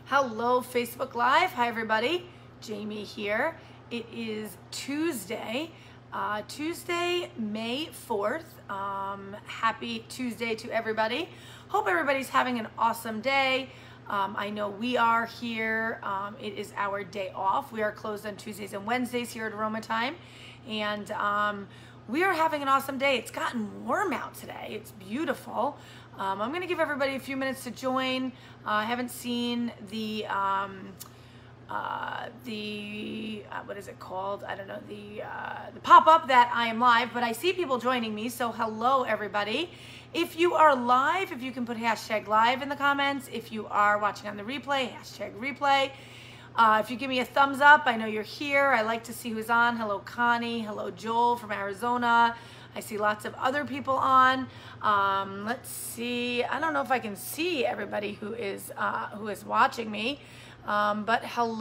Hello, Facebook Live. Hi, everybody. Jamie here. It is Tuesday, May 4th. Happy Tuesday to everybody. Hope everybody's having an awesome day. I know we are here. It is our day off. We are closed on Tuesdays and Wednesdays here at Aroma Time. And we are having an awesome day. It's gotten warm out today. It's beautiful. I'm going to give everybody a few minutes to join. I haven't seen the what is it called? I don't know, the pop-up that I am live, but I see people joining me, so hello everybody. If you are live, if you can put hashtag live in the comments. If you are watching on the replay, hashtag replay. If you give me a thumbs up, I know you're here. I like to see who's on. Hello Connie, hello Joel from Arizona. I see lots of other people on. Let's see. I don't know if I can see everybody who is watching me, but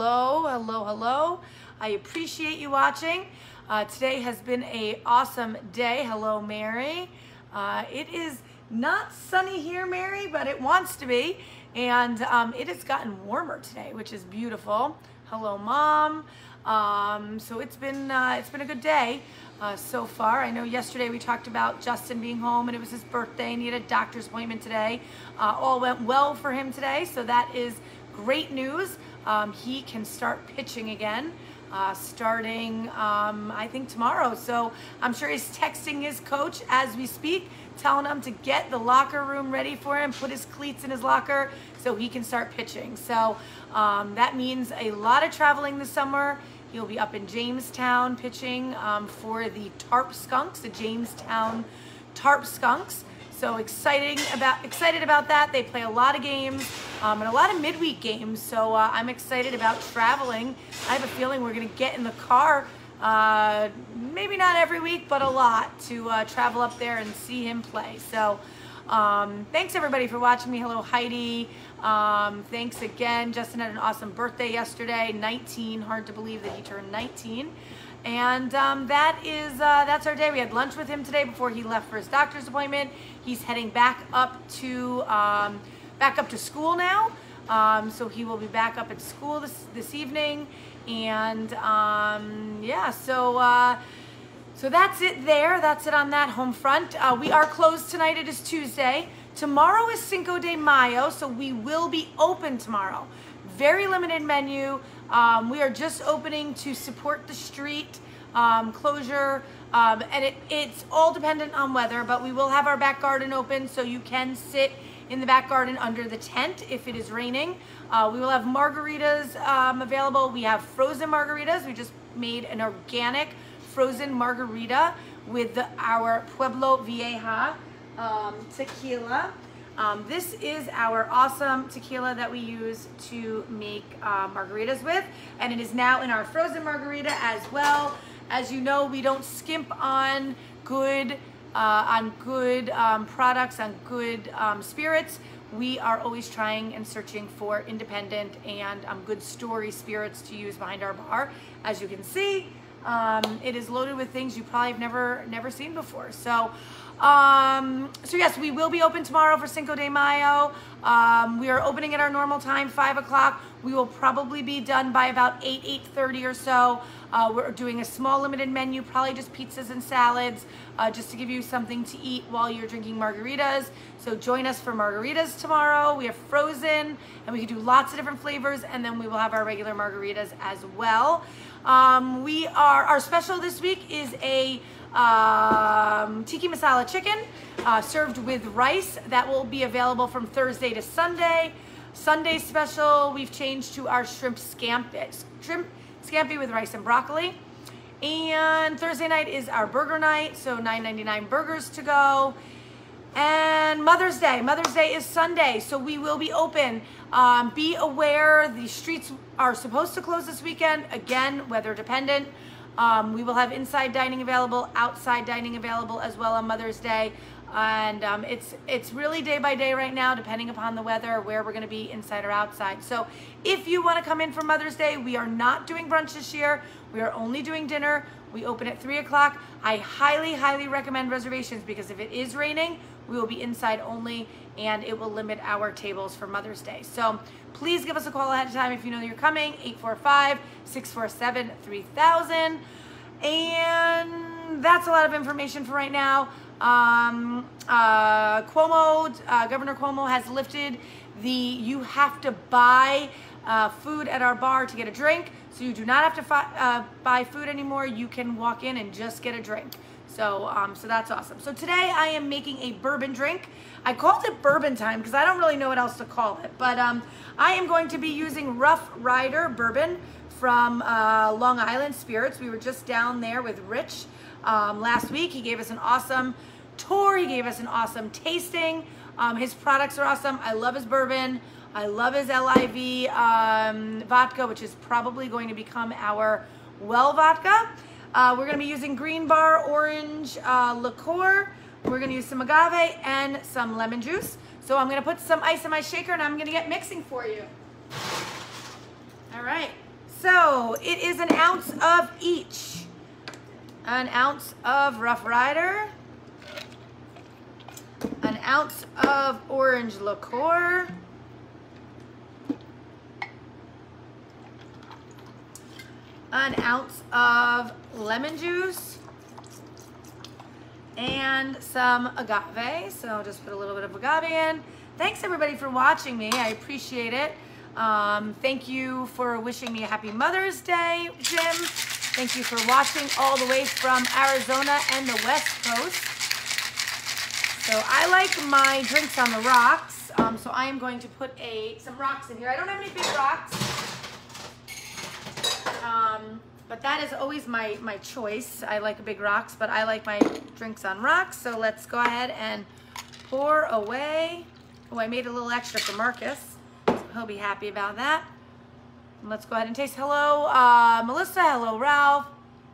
hello. I appreciate you watching. Today has been an awesome day. Hello, Mary. It is not sunny here, Mary, but it wants to be, and it has gotten warmer today, which is beautiful. Hello, Mom. So it's been a good day. So far. I know yesterday we talked about Justin being home and it was his birthday and he had a doctor's appointment today. All went well for him today, so that is great news. He can start pitching again starting I think tomorrow. So I'm sure he's texting his coach as we speak, telling him to get the locker room ready for him, put his cleats in his locker so he can start pitching. So that means a lot of traveling this summer. He'll be up in Jamestown pitching for the Tarp Skunks, the Jamestown Tarp Skunks. So excited about that. They play a lot of games and a lot of midweek games. So I'm excited about traveling. I have a feeling we're going to get in the car, maybe not every week, but a lot, to travel up there and see him play. So thanks everybody for watching me. Hello Heidi. Thanks again. Justin had an awesome birthday yesterday, 19. Hard to believe that he turned 19. And that's our day. We had lunch with him today before he left for his doctor's appointment. He's heading back up to school now. So he will be back up at school this evening. And yeah, so that's it there. That's it on that home front. We are closed tonight. It is Tuesday. Tomorrow is Cinco de Mayo, so we will be open tomorrow. Very limited menu. We are just opening to support the street closure, and it's all dependent on weather, but we will have our back garden open, so you can sit in the back garden under the tent if it is raining. We will have margaritas available. We have frozen margaritas. We just made an organic frozen margarita with our Pueblo Vieja tequila. This is our awesome tequila that we use to make margaritas with, and it is now in our frozen margarita as well. As you know, we don't skimp on good products, on good spirits. We are always trying and searching for independent and good story spirits to use behind our bar. As you can see, it is loaded with things you probably have never seen before. So yes, we will be open tomorrow for Cinco de Mayo. We are opening at our normal time, 5 o'clock. We will probably be done by about 8:30 or so. We're doing a small limited menu, probably just pizzas and salads, just to give you something to eat while you're drinking margaritas. So join us for margaritas tomorrow. We have frozen, and we can do lots of different flavors, and then we will have our regular margaritas as well. Our special this week is a tiki masala chicken served with rice. That will be available from Thursday to Sunday. Sunday special, we've changed to our shrimp scampi with rice and broccoli. And Thursday night is our burger night, so $9.99 burgers to go. And Mother's Day is Sunday, so we will be open. Be aware, the streets are supposed to close this weekend, again, weather dependent. We will have inside dining available, outside dining available as well on Mother's Day. And it's really day by day right now, depending upon the weather, where we're going to be inside or outside. So if you want to come in for Mother's Day, we are not doing brunch this year. We are only doing dinner. We open at 3 o'clock. I highly recommend reservations, because if it is raining, We will be inside only, and it will limit our tables for Mother's Day. So please give us a call ahead of time if you know you're coming, 845-647-3000. And that's a lot of information for right now. Governor Cuomo has lifted you have to buy food at our bar to get a drink. So you do not have to buy food anymore. You can walk in and just get a drink. So that's awesome. So today I am making a bourbon drink. I called it Bourbon Time because I don't really know what else to call it. But I am going to be using Rough Rider bourbon from Long Island Spirits. We were just down there with Rich last week. He gave us an awesome tour. He gave us an awesome tasting. His products are awesome. I love his bourbon. I love his LIV vodka, which is probably going to become our well vodka. We're going to be using Green Bar orange liqueur. We're going to use some agave and some lemon juice. So I'm going to put some ice in my shaker and I'm going to get mixing for you. All right. So it is an ounce of each. An ounce of Rough Rider. An ounce of orange liqueur. An ounce of lemon juice. And some agave. So just put a little bit of agave in. Thanks everybody for watching me. I appreciate it. Thank you for wishing me a happy Mother's Day, Jim. Thank you for watching all the way from Arizona and the West Coast. So I like my drinks on the rocks. So I am going to put some rocks in here. I don't have any big rocks. But that is always my choice. I like big rocks, but I like my drinks on rocks. So let's go ahead and pour away. Oh, I made a little extra for Marcus. So he'll be happy about that. And let's go ahead and taste. Hello, Melissa. Hello, Ralph.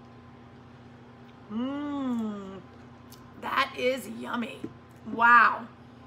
That is yummy. Wow.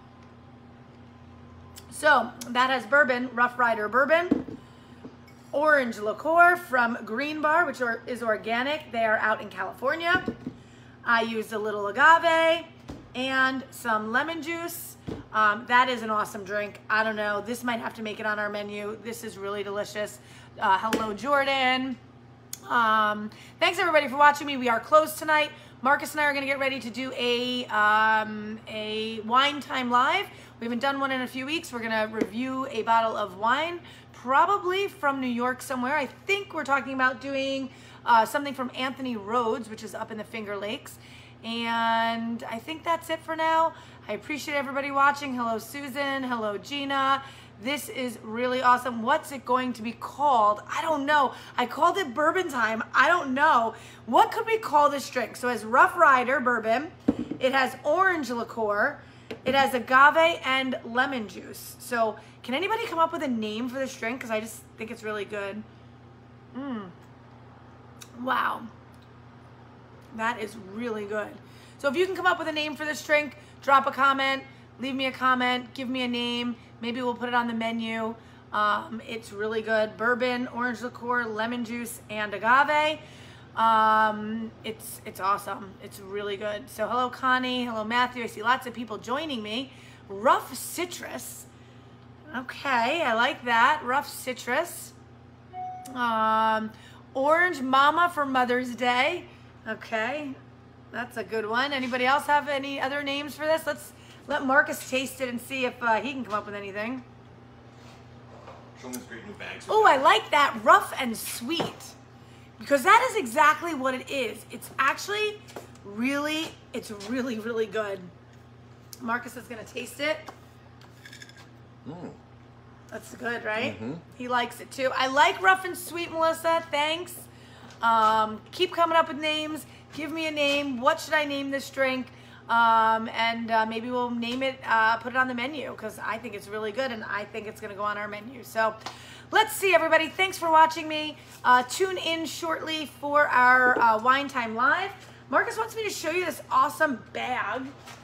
So that has bourbon, Rough Rider bourbon. Orange liqueur from Green Bar, which is organic. They are out in California. I used a little agave and some lemon juice. That is an awesome drink. I don't know. This might have to make it on our menu. This is really delicious. Hello, Jordan. Thanks everybody for watching me. We are closed tonight. Marcus and I are going to get ready to do a wine time live. We haven't done one in a few weeks. We're going to review a bottle of wine, probably from New York somewhere. I think we're talking about doing something from Anthony Rhodes, which is up in the Finger Lakes. And I think that's it for now. I appreciate everybody watching. Hello, Susan. Hello, Gina. This is really awesome. What's it going to be called? I don't know. I called it Bourbon Time. I don't know. What could we call this drink? So it has Rough Rider bourbon. It has orange liqueur. It has agave and lemon juice. So can anybody come up with a name for this drink? Because I just think it's really good. Wow. That is really good. So if you can come up with a name for this drink, drop a comment, leave me a comment, give me a name. Maybe we'll put it on the menu. It's really good. Bourbon, orange liqueur, lemon juice, and agave. It's awesome. It's really good. So hello, Connie. Hello, Matthew. I see lots of people joining me. Rough citrus. Okay, I like that. Rough citrus. Orange Mama for Mother's Day. Okay, that's a good one. Anybody else have any other names for this? Let's let Marcus taste it and see if he can come up with anything. Show him his great new bags. Oh, I like that. Rough and sweet. Because that is exactly what it is. It's actually really good. Marcus is going to taste it. That's good, right? He likes it too. I like rough and sweet, Melissa. Thanks. Keep coming up with names. Give me a name. What should I name this drink? And maybe we'll name it, put it on the menu because I think it's really good and I think it's going to go on our menu. So let's see, everybody. Thanks for watching me. Tune in shortly for our Wine Time Live. Marcus wants me to show you this awesome bag.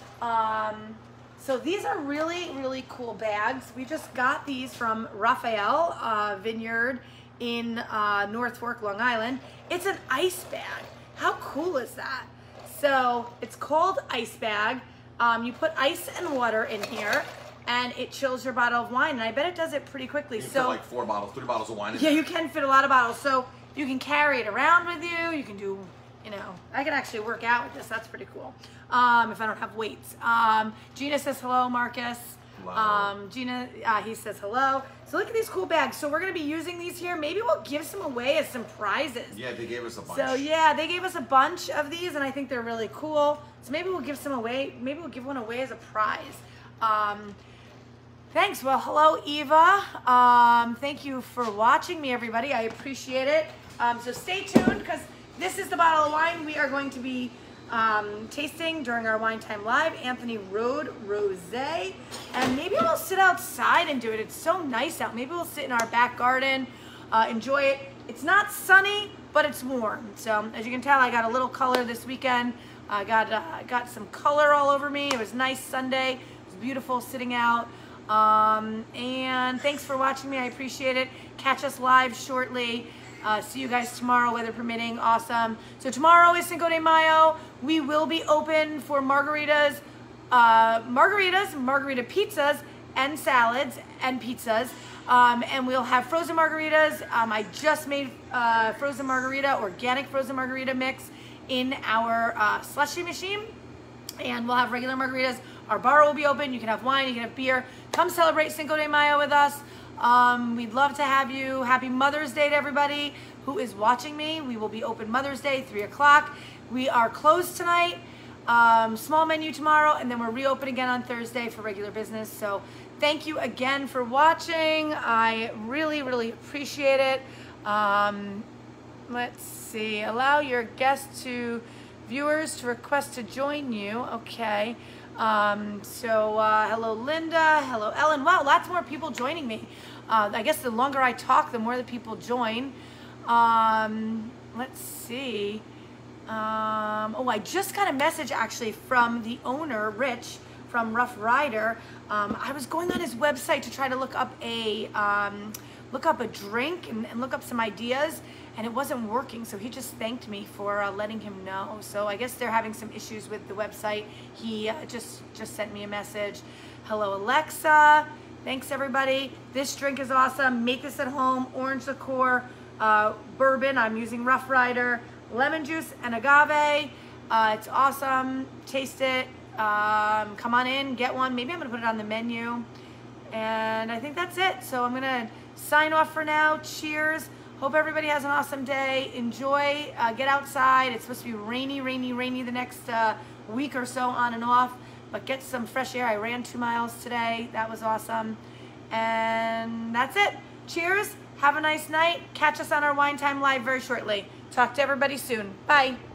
So these are really cool bags. We just got these from Raphael Vineyard in North Fork, Long Island. It's an ice bag. How cool is that? So it's called Ice Bag. You put ice and water in here, and it chills your bottle of wine. And I bet it does it pretty quickly. You can fit like 3 bottles of wine in there. You can fit a lot of bottles. So you can carry it around with you. You can do, you know, I can actually work out with this. That's pretty cool. If I don't have weights. Gina says hello, Marcus. Hello. Gina, he says hello. So look at these cool bags. So we're going to be using these here. Maybe we'll give some away as some prizes. Yeah, they gave us a bunch. So yeah, they gave us a bunch of these, and I think they're really cool. So maybe we'll give some away. Maybe we'll give one away as a prize. Thanks. Well, hello, Eva. Thank you for watching me, everybody. I appreciate it. So stay tuned, because this is the bottle of wine we are going to be tasting during our Wine Time Live, Anthony Road Rosé. And maybe we'll sit outside and do it. It's so nice out. Maybe we'll sit in our back garden, enjoy it. It's not sunny, but it's warm. So as you can tell, I got a little color this weekend. I got some color all over me. It was nice Sunday. It was beautiful sitting out. And thanks for watching me. I appreciate it. Catch us live shortly. See you guys tomorrow, weather permitting. Awesome. So tomorrow is Cinco de Mayo. We will be open for margarita pizzas, and salads and pizzas. And we'll have frozen margaritas. I just made frozen margarita, organic frozen margarita mix in our slushy machine. And we'll have regular margaritas. Our bar will be open. You can have wine, you can have beer. Come celebrate Cinco de Mayo with us. We'd love to have you. Happy Mother's Day to everybody who is watching me. We will be open Mother's Day, 3 o'clock. We are closed tonight. Small menu tomorrow, and then we're reopen again on Thursday for regular business. So thank you again for watching. I really, really appreciate it. Let's see. Allow your guests to viewers to request to join you. Okay. Hello Linda, hello Ellen. Wow, lots more people joining me. I guess the longer I talk, the more the people join. Let's see. I just got a message actually from the owner, Rich, from Rough Rider. I was going on his website to try to look up a drink and look up some ideas, and it wasn't working, so he just thanked me for letting him know. So I guess they're having some issues with the website. He just sent me a message. Hello, Alexa. Thanks, everybody. This drink is awesome. Make this at home. Orange liqueur, bourbon. I'm using Rough Rider, lemon juice, and agave. It's awesome. Taste it. Come on in, get one. Maybe I'm going to put it on the menu. And I think that's it. So I'm going to sign off for now. Cheers. Hope everybody has an awesome day. Enjoy. Get outside. It's supposed to be rainy, rainy, rainy the next week or so, on and off. But get some fresh air. I ran 2 miles today. That was awesome. And that's it. Cheers. Have a nice night. Catch us on our Wine Time Live very shortly. Talk to everybody soon. Bye.